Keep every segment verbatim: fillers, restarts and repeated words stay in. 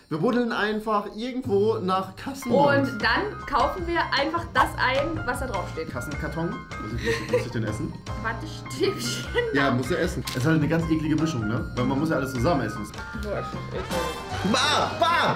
Wir buddeln einfach irgendwo nach Kassenbons. Und dann kaufen wir einfach das ein, was da drauf steht. Kassenkarton? Muss ich, muss ich den essen? Wattestäbchen. Ja, muss er essen. Es ist halt eine ganz eklige Mischung, ne? Weil man muss ja alles zusammen essen. Bah! Bah!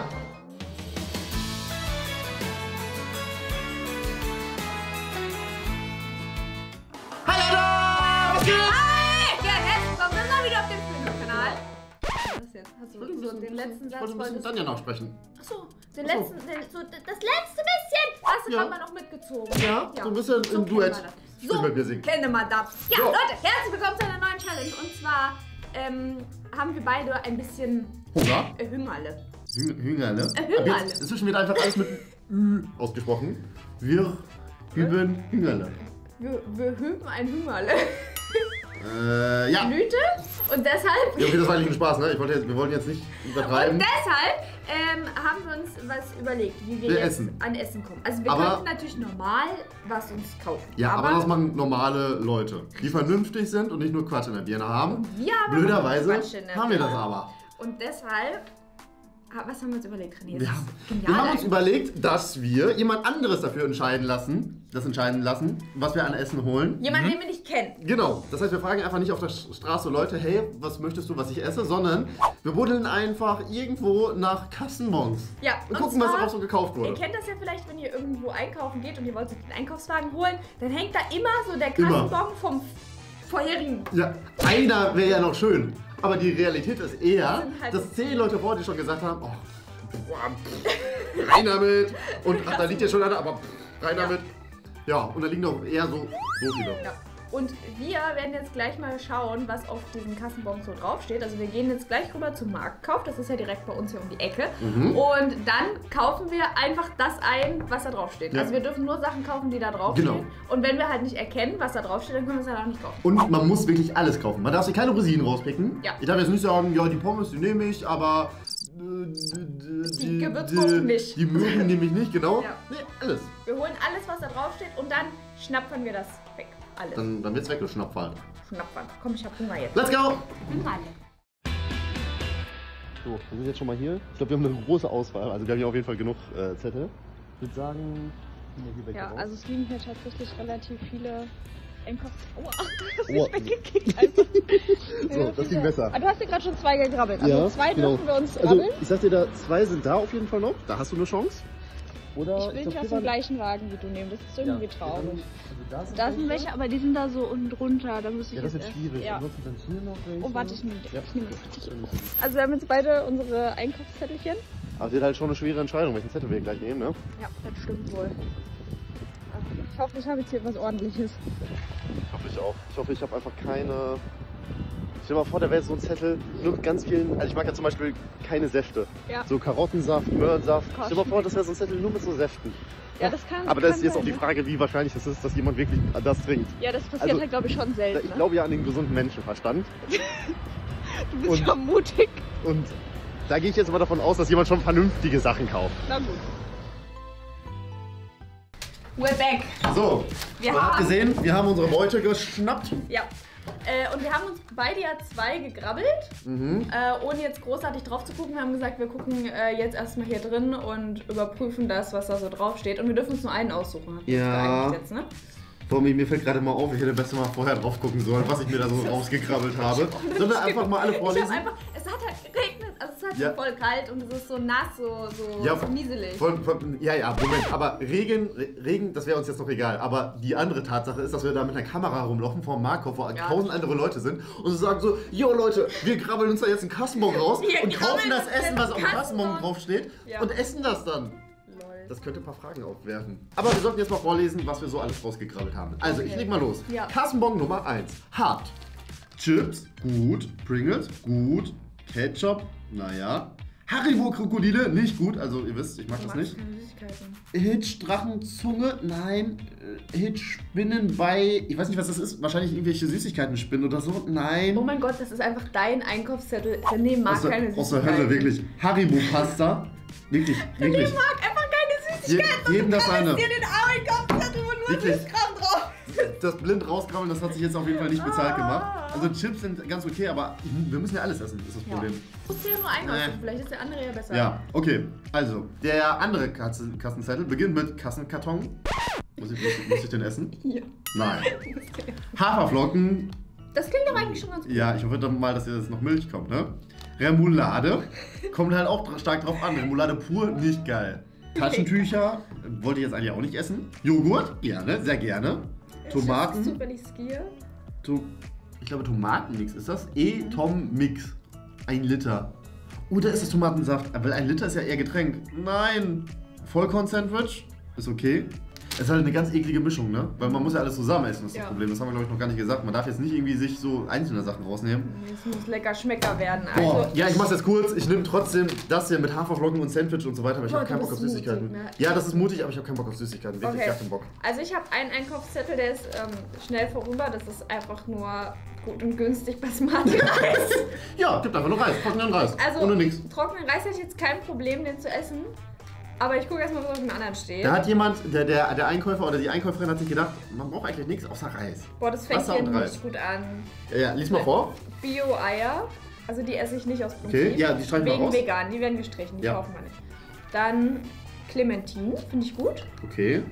Hallo da! Was geht? Hi! Ja, herzlich willkommen mal wieder auf dem Filmkanal. Was jetzt? Hast du so den letzten Satz? Ich wollte ein bisschen Tanja noch sprechen. Achso, den letzten, den, so das letzte bisschen hast du Ja. gerade mal noch mitgezogen. Ja, so ein bisschen so im Duett. kennen wir das. Spielen wir Basic. So kennen wir das. Ja, So. Leute, herzlich willkommen zu einer neuen Challenge. Und zwar ähm, haben wir beide ein bisschen Hunger? äh, Hüngerle. Hü- Hüngerle? Äh, Hüngerle. Ab jetzt- Inzwischen wird einfach alles mit Ü ausgesprochen. Wir üben Hüngerle. Wir, wir hüben ein Hüngerle. Äh, ja. Blüte. Und deshalb... Ja, okay, das war eigentlich ein Spaß, ne? Ich wollte jetzt, wir wollten jetzt nicht übertreiben. Und deshalb ähm, haben wir uns was überlegt, wie wir, Wir jetzt essen. an Essen kommen. Also wir Aber- könnten natürlich normal was uns kaufen. Ja, aber, das machen normale Leute, die vernünftig sind und nicht nur Quatsch in der Birne haben. wir haben Blöderweise Quatsch in der haben wir das Birne. aber. Und deshalb... Ah, was haben wir uns überlegt, René? Das Wir ist haben, genial wir haben uns eigentlich. überlegt, dass wir jemand anderes dafür entscheiden lassen, das entscheiden lassen, was wir an Essen holen. Jemanden, den wir nicht kennen. Genau, das heißt, wir fragen einfach nicht auf der Straße Leute, hey, was möchtest du, was ich esse, sondern wir buddeln einfach irgendwo nach Kassenbons. Ja, Und und gucken, was zwar- darauf so gekauft Ihr wurde. kennt das ja vielleicht, wenn ihr irgendwo einkaufen geht und ihr wollt euch den Einkaufswagen holen, dann hängt da immer so der Immer. Kassenbon vom vorherigen. Ja, einer wäre ja noch schön. Aber die Realität ist eher, sind halt- dass zehn Leute vor dir schon gesagt haben, oh, boah, pff, rein damit. Und ach, da liegt ja schon einer, aber pff, rein Ja. damit. Ja, und da liegen doch eher so, so viele. Ja. Und wir werden jetzt gleich mal schauen, was auf diesen Kassenbon so draufsteht. Also wir gehen jetzt gleich rüber zum Marktkauf. Das ist ja direkt bei uns hier um die Ecke. Mhm. Und dann kaufen wir einfach das ein, was da draufsteht. Ja. Also wir dürfen nur Sachen kaufen, die da draufstehen. Genau. Und wenn wir halt nicht erkennen, was da draufsteht, dann können wir es halt auch nicht kaufen. Und man muss wirklich alles kaufen. Man darf sich keine Rosinen rauspicken. Ja. Ich darf jetzt nicht sagen, ja, die Pommes, die nehme ich, aber äh, Die Gewürzgurken nicht. Die mögen nämlich nicht, genau. Ja. Nee, alles. Wir holen alles, was da draufsteht und dann schnappern wir das weg. Alles. Dann, dann wird's weggeschnappt halt. Schnappern. Komm, ich hab Hunger jetzt. Let's go! Hüngerle. So, wir sind jetzt schon mal hier. Ich glaube, wir haben eine große Auswahl. Also wir haben hier auf jeden Fall genug äh, Zettel. Ich würde sagen, hier weg Ja, raus. also es liegen hier tatsächlich relativ viele Einkaufs... Aua, das Aua. ist weggekickt einfach. So, das ging besser. Ah, du hast hier gerade schon zwei gegrabbelt. Also zwei genau. dürfen wir uns Also, grabbeln. ich sag dir da, zwei sind da auf jeden Fall noch. Da hast du eine Chance. Oder Ich will nicht aus dem gleichen Wagen wie du nehmen, das ist irgendwie traurig. Also da sind, Da sind welche, aber die sind da so unten drunter, da muss ich Ja, das jetzt wird erst- schwierig. Ja. Ansonsten sind hier noch welche. Oh, warte, ich nehme Ja. ich nehm das. Also wir haben jetzt beide unsere Einkaufszettelchen. Aber es wird halt schon eine schwere Entscheidung, welchen Zettel wir gleich nehmen, ne? Ja, das stimmt wohl. Ich hoffe, ich habe jetzt hier was Ordentliches. Ich hoffe ich auch. Ich hoffe, ich habe einfach keine... Stell dir mal vor, da wäre so ein Zettel nur mit ganz vielen... Also ich mag ja zum Beispiel keine Säfte. Ja. So Karottensaft, Möhrensaft. Gott. Stell dir mal vor, das wäre so ein Zettel nur mit so Säften. Ja, das kann Aber das kann ist jetzt sein, auch die ne? Frage, wie wahrscheinlich es ist, dass jemand wirklich das trinkt. Ja, das passiert Also, halt, glaube ich, schon selten. Ich ne? glaube ja an den gesunden Menschenverstand. Du bist und- schon mutig. Und da gehe ich jetzt mal davon aus, dass jemand schon vernünftige Sachen kauft. Na gut. We're back. So, Wir ihr habt haben- gesehen, wir haben unsere Beute geschnappt. Ja. Äh, und wir haben uns beide ja zwei gegrabbelt, Mhm. äh, ohne jetzt großartig drauf zu gucken. Wir haben gesagt, wir gucken äh, jetzt erstmal hier drin und überprüfen das, was da so drauf steht. Und wir dürfen uns nur einen aussuchen. Hat Ja. uns jetzt, ne? Vor mir, mir fällt gerade mal auf, ich hätte besser mal vorher drauf gucken sollen, was ich mir da so rausgekrabbelt habe. Sollen wir einfach mal alle Ich vorlesen? hab einfach, es hat halt geregnet, also es hat Ja. so voll kalt und es ist so nass, so, so, Ja, so nieselig. Voll, voll, ja, ja, Moment, aber Regen, Re- Regen, das wäre uns jetzt noch egal. Aber die andere Tatsache ist, dass wir da mit einer Kamera rumlaufen vor dem Marktkauf, wo Ja. tausend andere Leute sind und sie sagen so, jo Leute, wir krabbeln uns da jetzt einen Kassenbon raus Wir und kaufen krabbeln das uns Essen, den was auf dem Kassenbon. Kassenbon draufsteht Ja. und essen das dann. Lol. Das könnte ein paar Fragen aufwerfen. Aber wir sollten jetzt mal vorlesen, was wir so alles rausgekrabbelt haben. Also, ich Okay. leg mal los. Ja. Kassenbon Nummer eins. Hart. Chips, gut. Pringles, gut. Ketchup, naja. Haribo-Krokodile, nicht gut. Also, ihr wisst, ich mag Du das magst nicht. keine Süßigkeiten. Hitch-Drachenzunge, nein. Äh, Hitch-Spinnen bei, ich weiß nicht, was das ist. Wahrscheinlich irgendwelche Süßigkeiten-Spinnen oder so. Nein. Oh mein Gott, das ist einfach dein Einkaufszettel. René mag aus, der, keine aus der Süßigkeiten. Hölle, wirklich. Haribo-Pasta. Wirklich, wirklich. René mag einfach keine Je, Süßigkeiten. jedem das eine. Dir den Einkaufszettel, wo nur Wirklich. Süßkram drauf. Das blind rauskrabbeln, das hat sich jetzt auf jeden Fall nicht bezahlt gemacht. Ah. Also Chips sind ganz okay, aber wir müssen ja alles essen, ist das Problem. Du musst ja nur einen aussuchen, vielleicht ist der andere ja besser. Ja, okay. Also, der andere Kassen Kassenzettel beginnt mit Kassenkarton. Muss ich, muss, ich, muss ich den essen? Ja. Nein. Haferflocken. Das klingt doch eigentlich schon ganz gut. Ja, ich hoffe doch mal, dass jetzt noch Milch kommt, ne? Remoulade. Kommt halt auch stark drauf an. Remoulade pur, nicht geil. Taschentücher. Wollte ich jetzt eigentlich auch nicht essen. Joghurt. Gerne, sehr gerne. Tomaten. Ist das zufällig Skier? To ich glaube Tomatenmix ist das. E-Tom-Mix. Ein Liter. Oder ist es Tomatensaft? Weil ein Liter ist ja eher Getränk. Nein. Vollkorn-Sandwich. Ist okay. Es ist halt eine ganz eklige Mischung, ne? Weil man muss ja alles zusammen essen, das ist Ja. das Problem. Das haben wir, glaube ich, noch gar nicht gesagt. Man darf jetzt nicht irgendwie sich so einzelne Sachen rausnehmen. Es muss lecker Schmecker werden. Boah. Also, Ja, ich mach's jetzt kurz. Ich nehme trotzdem das hier mit Haferflocken und Sandwich und so weiter, aber ich Boah, habe keinen du Bock auf bist Süßigkeiten. mutig, ne? Ja, das ist mutig, aber ich habe keinen Bock auf Süßigkeiten. Wirklich Okay. gar keinen Bock. also ich habe einen Einkaufszettel, der ist ähm, schnell vorüber. Das ist einfach nur gut und günstig Basmati-Reis. Ja, gibt einfach nur Reis, trockenen Reis. Also ohne nichts. trockenen Reis hätte ich jetzt kein Problem, den zu essen. Aber ich gucke erstmal, was auf dem anderen steht. Da hat jemand, der, der, der Einkäufer oder die Einkäuferin hat sich gedacht, man braucht eigentlich nichts außer Reis. Boah, das fängt Wasser hier und Reis. nicht gut an. Ja, ja, lies mal vor. Bio-Eier. Also die esse ich nicht aus Prinzip. Okay, ja, die streichen wir Wegen raus. vegan, die werden gestrichen, die Ja. kaufen wir nicht. Dann Clementine, finde ich gut. Okay,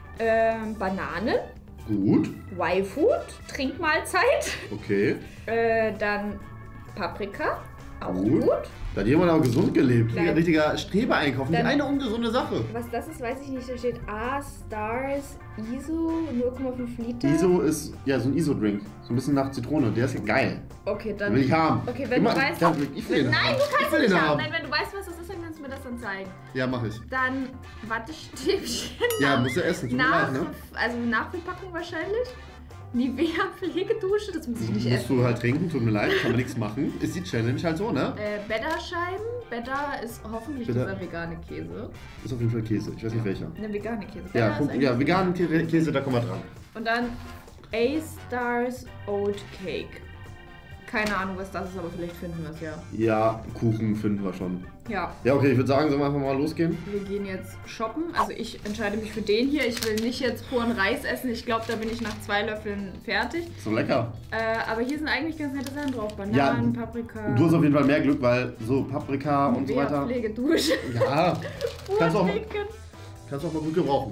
Ähm, Bananen. gut. Y-Food, Trinkmahlzeit. Okay, Äh, dann Paprika, auch Gut. gut. da hat jemand auch gesund gelebt. Ein Nein. richtiger Streber-Einkauf. Nicht Dann- eine ungesunde Sache. Was das ist, weiß ich nicht. Da steht A-Stars I S O null Komma fünf Liter. I S O ist, ja, so ein I S O-Drink. So ein bisschen nach Zitrone. Der ist geil. Okay, Den dann. will ich haben. Okay, wenn Immer- du weißt. Ja, ich will den Nein, haben. du kannst ich will nicht den haben. haben. Nein, wenn du weißt, was das ist, dann kannst du mir das dann zeigen. Ja, mach ich. Dann Wattestäbchen. Ja, musst du essen. Tut mir Nach, leid, ne? also Nachfüllpackung wahrscheinlich. Nivea Pflegedusche, das muss ich nicht Musst essen. du halt trinken, tut mir leid, kann man nichts machen. Ist die Challenge halt so, ne? Äh, Better-Scheiben. Better ist hoffentlich Better. dieser vegane Käse. Ist auf jeden Fall Käse, ich weiß nicht welcher. Eine vegane Käse. Ja, Better guck, ist eigentlich- ja, veganen Kä- Käse, da kommen wir dran. Und dann A-Stars Oat Cake. Keine Ahnung, was das ist, aber vielleicht finden wir es ja. Ja, Kuchen finden wir schon. Ja, Ja, okay, ich würde sagen, sollen wir einfach mal losgehen? wir gehen jetzt shoppen. Also ich entscheide mich für den hier. Ich will nicht jetzt puren Reis essen. Ich glaube, da bin ich nach zwei Löffeln fertig. So lecker. Äh, aber hier sind eigentlich ganz nette Sachen drauf. Bananen, Paprika. Du hast auf jeden Fall mehr Glück, weil so Paprika und so Nivea weiter. Pflegedusche. Ja, kannst du auch, Urdicken. kannst du auch mal gut gebrauchen.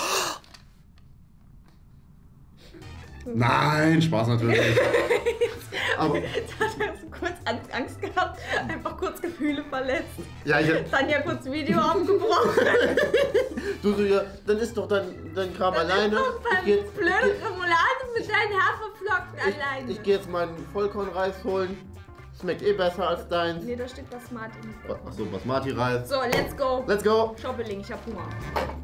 Nein, Spaß natürlich. Aber Jetzt hat er so kurz Angst gehabt, einfach kurz Gefühle verletzt. ja, ich, Dann ja kurz Video abgebrochen. du so, ja, dann ist doch dein, dein Kram alleine. Doch beim Ich geh- blöden Remoulade mit deinen Haferflocken ich, alleine. ich gehe jetzt meinen Vollkornreis holen. Schmeckt eh besser als deins. Nee, da steht was Smart in. Achso, Basmati-Reis. So, let's go. Let's go! Shopping, ich hab Hunger.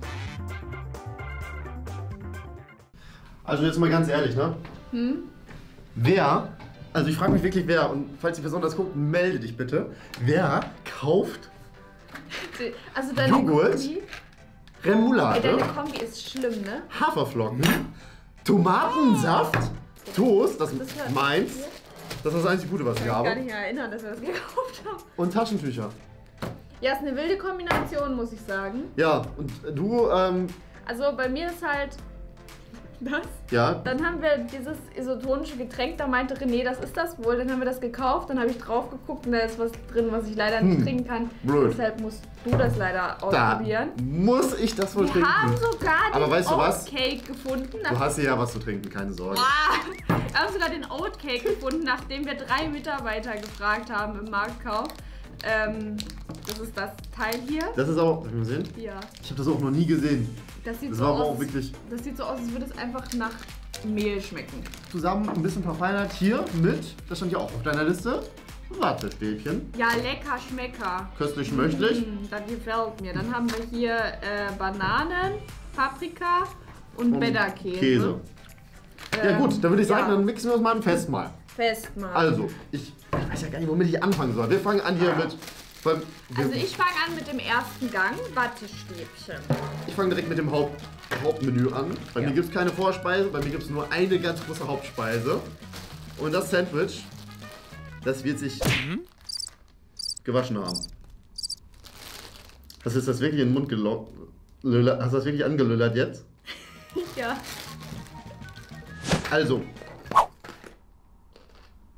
Also jetzt mal ganz ehrlich, ne? Hm? Wer, also ich frage mich wirklich wer, und falls die Person das guckt, melde dich bitte. Wer kauft Also deine Joghurt? Kombi, ey, Remoulade, deine Kombi ist schlimm, ne? Haferflocken, Tomatensaft, Toast, das Das ist war- meins, das ist das einzig Gute, was ich Ich kann mich gar habe, nicht mehr erinnern, dass wir das gekauft haben. und Taschentücher. Ja, ist eine wilde Kombination, muss ich sagen. Ja, und du, ähm, Also bei mir ist halt das. ja, Dann haben wir dieses isotonische Getränk, da meinte René, das ist das wohl. Dann haben wir das gekauft, dann habe ich drauf geguckt und da ist was drin, was ich leider nicht Hm, trinken kann. blöd. Deshalb musst du das leider da ausprobieren. muss ich das wohl Wir trinken. haben sogar Aber den weißt du was? Oatcake gefunden. Nach Du hast hier ja was zu trinken, keine Sorge. Ah, wir haben sogar den Oatcake gefunden, nachdem wir drei Mitarbeiter gefragt haben im Marktkauf. Ähm, das ist das Teil hier. Das ist auch, darf ich mal sehen? Ja, Ich habe das auch noch nie gesehen. das sieht Das so war aber aus. auch wirklich Das sieht so aus, als würde es einfach nach Mehl schmecken. zusammen ein bisschen verfeinert hier mit, das stand ja auch auf deiner Liste, Wattestäbchen. Ja, lecker Schmecker. Köstlich möchtlich. Mm, das gefällt mir. Dann haben wir hier äh, Bananen, Paprika und Und Better-Käse. Käse. Ja Ähm, gut, dann würde ich sagen, ja. dann mixen wir uns mal ein Fest mal. Fest mal. Also, ich, ich weiß ja gar nicht, womit ich anfangen soll. Wir fangen an hier mit, beim, wir, Also ich fange an mit dem ersten Gang, Wattestäbchen. ich fange direkt mit dem Haupt, Hauptmenü an. Bei Ja. mir gibt es keine Vorspeise, bei mir gibt es nur eine ganz große Hauptspeise. Und das Sandwich, das wird sich gewaschen haben. Hast du das wirklich in den Mund gelockt? Hast du das wirklich angelüllert jetzt? Ja. Also,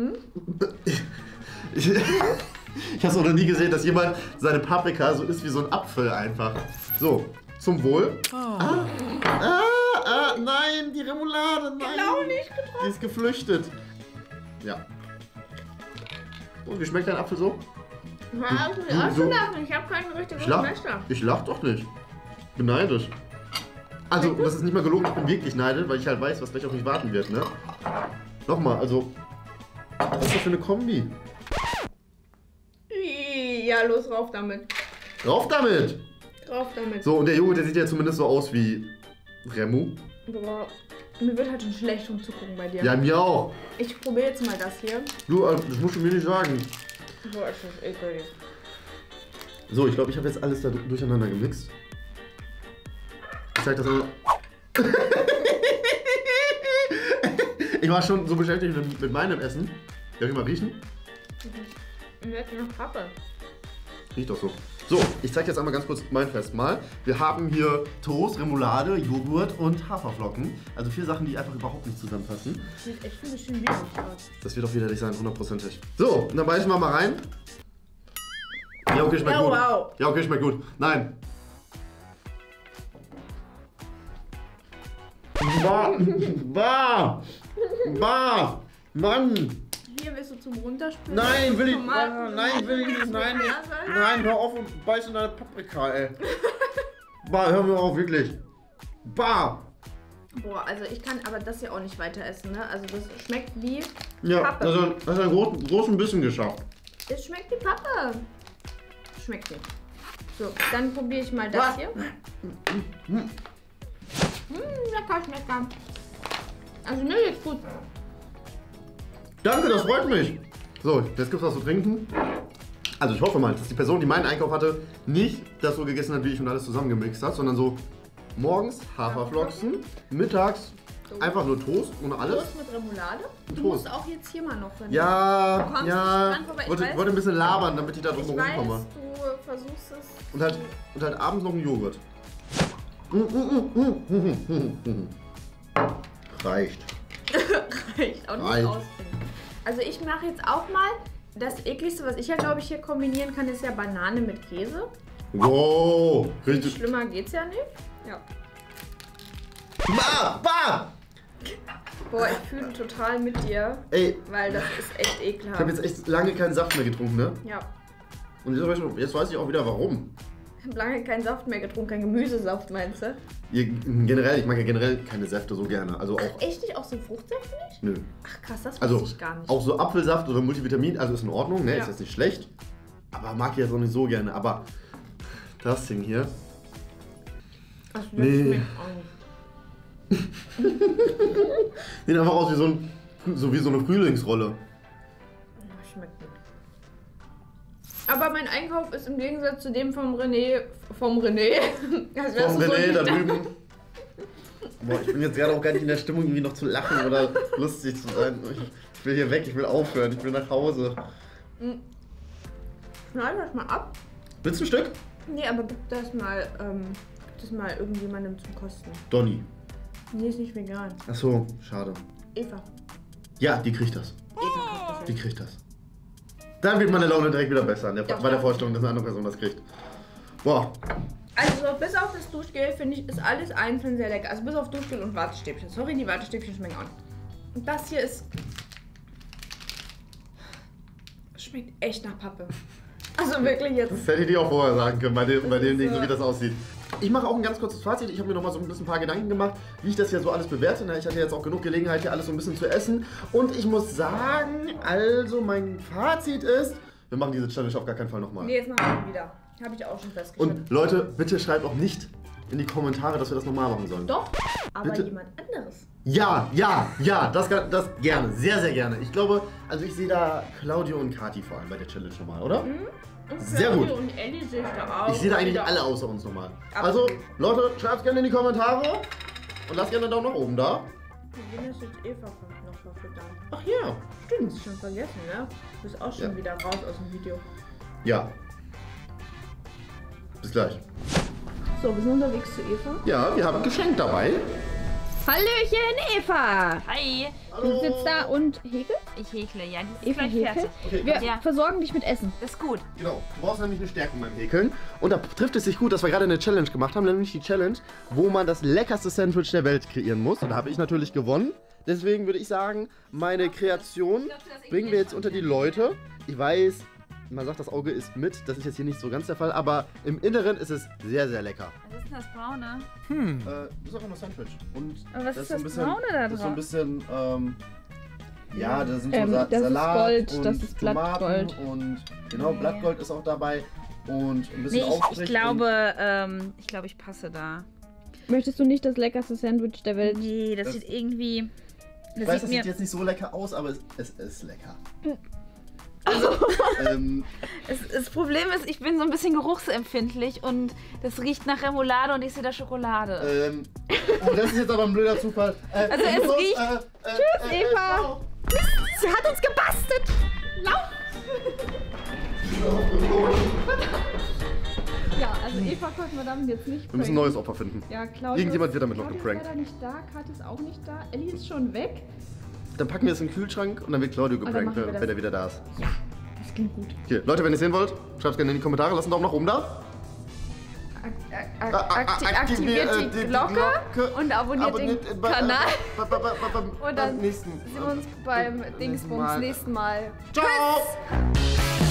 Hm? Ich, ich habe noch nie gesehen, dass jemand seine Paprika so isst wie so ein Apfel einfach. So, zum Wohl. Oh. Ah, ah, ah, nein, die Remoulade, nein. Genau nicht getroffen. Die ist geflüchtet. Ja. Und wie schmeckt dein Apfel so? Ja, Du- ich auch du- schon lachen. Ich habe keinen richtigen Ich lach, Messer. ich lach doch nicht. Ich bin neidisch. Also, das ist nicht mal gelogen, ich bin wirklich neidisch, weil ich halt weiß, was gleich auf mich warten wird, ne? Nochmal, also, was ist das für eine Kombi? Ja, los, rauf damit. Rauf damit! Rauf damit. So, und der Joghurt, der sieht ja zumindest so aus wie Remu. Boah, mir wird halt schon schlecht um zu gucken bei dir. Ja, mir auch. Ich probiere jetzt mal das hier. Du, äh, das musst du mir nicht sagen. Boah, ist das eklig. So, ich glaube, ich habe jetzt alles da du- durcheinander gemixt. Ich zeig das mal. Ich war schon so beschäftigt mit, mit meinem Essen. Darf ich mal riechen? Und jetzt noch Pappe. Riecht doch so. So, ich zeige jetzt einmal ganz kurz mein Festmahl. Wir haben hier Toast, Remoulade, Joghurt und Haferflocken. Also vier Sachen, die einfach überhaupt nicht zusammenpassen. Sieht echt ein bisschen widerlich aus. Das wird auch widerlich sein, hundertprozentig. So, und dann beißen wir mal rein. Ja, okay, schmeckt Ja, gut. wow. Ja, okay, schmeckt gut. Nein. Bah, bah, bah, Mann. Hier willst du zum Runterspülen? Nein, will ich, Tomaten. nein, will ich nicht, nein, Nase. nein, hör auf und beiß in deine Paprika, ey. Bah, hör mir auf, wirklich. Bah. Boah, also ich kann aber das hier auch nicht weiter essen, ne? Also das schmeckt wie Ja, Pappe. also, das hat einen großen, großen Bissen geschafft. Es schmeckt wie Pappe. Schmeckt nicht. So, dann probiere ich mal das Was? hier. Mmh, lecker, schmecker. Also mir geht's gut. Danke, das freut mich. So, jetzt gibt's was zu trinken. Also ich hoffe mal, dass die Person, die meinen Einkauf hatte, nicht das so gegessen hat, wie ich und alles zusammengemixt hat, sondern so morgens Haferflocken, mittags einfach nur Toast ohne alles. Toast mit Remoulade. Du Toast. musst auch jetzt hier mal noch rein. Ja, Du kommst ja. nicht dran vorbei. Ich Wollte, weiß- wollte ein bisschen labern, damit ich da Ich drum weiß, rumkomme. du versuchst es. Und halt, und halt abends noch ein Joghurt. Reicht. Reicht auch nicht Reicht. ausbringen. Also ich mache jetzt auch mal, das ekligste, was ich ja glaube ich hier kombinieren kann, ist ja Banane mit Käse. Wow, richtig. Schlimmer geht's ja nicht. Ja. Bah, bah. Boah, ich fühle total mit dir, Ey, weil das ist echt ich ekelhaft. habe jetzt echt lange keinen Saft mehr getrunken, ne? Ja. Und jetzt weiß ich, jetzt weiß ich auch wieder warum. Ich habe lange keinen Saft mehr getrunken, keinen Gemüsesaft meinst du? Ja, generell, ich mag ja generell keine Säfte so gerne. Also auch, Echt nicht? Auch so Fruchtsäfte nicht? nö. Ach krass, das wusste Also ich gar nicht. auch so Apfelsaft oder Multivitamin, also ist in Ordnung, ne? Ja. Ist jetzt nicht schlecht. Aber mag ich jetzt auch nicht so gerne. Aber das Ding hier. Ach, das nee. schmeckt auch nicht. Sieht einfach aus wie so, ein, so wie so eine Frühlingsrolle. Ja, schmeckt nicht. Aber mein Einkauf ist im Gegensatz zu dem vom René, vom René, das wärst Vom du so René nicht da drüben. Boah, ich bin jetzt gerade auch gar nicht in der Stimmung, irgendwie noch zu lachen oder lustig zu sein. Ich will hier weg, ich will aufhören, ich will nach Hause. Schneid das mal ab. Willst du ein Stück? Nee, aber gib das mal, ähm, gib das mal irgendjemandem zum Kosten. Donny. Nee, ist nicht vegan. Ach so, schade. Eva. Ja, die kriegt das. Eva kriegt das Die ja. kriegt das. Dann wird meine Laune direkt wieder besser, an der, Ja, bei der klar. Vorstellung, dass eine andere Person das kriegt. Boah, Also bis auf das Duschgel finde ich, ist alles einzeln sehr lecker. Also bis auf Duschgel und Wattestäbchen. Sorry, die Wattestäbchen schmecken auch nicht. Und das hier ist... Schmeckt echt nach Pappe. Also wirklich jetzt. das hätte ich dir auch vorher sagen können, bei dem, bei Das dem ist Ding, so- so wie das aussieht. Ich mache auch ein ganz kurzes Fazit. Ich habe mir noch mal so ein bisschen ein paar Gedanken gemacht, wie ich das hier so alles bewerte. Ich hatte jetzt auch genug Gelegenheit, hier alles so ein bisschen zu essen. Und ich muss sagen, also mein Fazit ist, wir machen diese Challenge auf gar keinen Fall nochmal. Nee, jetzt machen wir wieder. Habe ich auch schon festgestellt. Und Leute, bitte schreibt auch nicht in die Kommentare, dass wir das nochmal machen sollen. Doch, aber Bitte? jemand anderes. Ja, ja, ja, das, das gerne, sehr, sehr gerne. Ich glaube, also ich sehe da Claudio und Kati vor allem bei der Challenge nochmal, oder? Mhm. Und Sehr Claudio gut. Und Ellie sehe ich da auch. Ich sehe da eigentlich Wieder alle auch. außer uns nochmal. Absolut. Also, Leute, schreibt gerne in die Kommentare und lasst gerne einen Daumen nach oben da. Wen ist jetzt Eva noch verfüttert? Ach ja, Du stimmt. hast schon vergessen, ne? Du bist auch schon Ja. wieder raus aus dem Video. Ja. Bis gleich. So, wir sind unterwegs zu Eva. Ja, wir haben ein Geschenk dabei. Hallöchen, Eva! Hi. Du sitzt da und häkelst? Ich häkle, ja. Die ist Eva gleich häkelt? fertig. Okay, Wir Ja. versorgen dich mit Essen. Das ist gut. Genau, du brauchst nämlich eine Stärkung beim Häkeln. Und da trifft es sich gut, dass wir gerade eine Challenge gemacht haben, nämlich die Challenge, wo man das leckerste Sandwich der Welt kreieren muss. Und da habe ich natürlich gewonnen. Deswegen würde ich sagen, meine Kreation bringen wir jetzt unter die Leute. Ich weiß, man sagt, das Auge isst mit. Das ist jetzt hier nicht so ganz der Fall, aber im Inneren ist es sehr, sehr lecker. Was ist denn das Braune? Hm. Äh, das ist einfach nur Sandwich. Und Aber was ist so das ein bisschen, Braune da Das ist so ein drauf? bisschen, ähm, ja, da sind so Ähm, Sa das ist Salat Gold, und das ist Tomaten Blattgold. und genau, Nee. Blattgold ist auch dabei und ein bisschen Nee, ich, Aufstrich ich glaube, ähm, ich glaube, ich passe da. Möchtest du nicht das leckerste Sandwich der Welt? Nee, das, Das- sieht irgendwie... Ich Das weiß, sieht das mir... sieht jetzt nicht so lecker aus, aber es, es ist lecker. Also, ähm, es, das Problem ist, ich bin so ein bisschen geruchsempfindlich und das riecht nach Remoulade und ich sehe da Schokolade. ähm, oh, das ist jetzt aber ein blöder Zufall. Äh, Also ich es muss, riecht- Äh, äh, Tschüss, äh, Eva. ciao. Sie hat uns gebastelt! Lauf! Ja, also Eva konnten wir damit jetzt nicht Wir müssen ein neues Opfer finden. Ja, Claudia. Irgendjemand wird damit noch Claudia geprankt. ist leider nicht da, Kat ist auch nicht da, Ellie ist schon weg. Dann packen wir es in den Kühlschrank und dann wird Claudio dann geprankt, machen wir wenn das. wenn er wieder da ist. Das klingt gut. Okay, Leute, wenn ihr es sehen wollt, schreibt es gerne in die Kommentare, lasst einen Daumen nach oben da. Ak ak Ah, ak ah, akti aktivier- aktiviert äh, die, die- die Glocke, Glocke und abonniert, Abonniert den bei- äh, Kanal. bei- bei- bei- bei- beim- Und beim dann nächsten, sehen wir uns beim beim Dingsbums Mal. nächsten Mal. Ciao!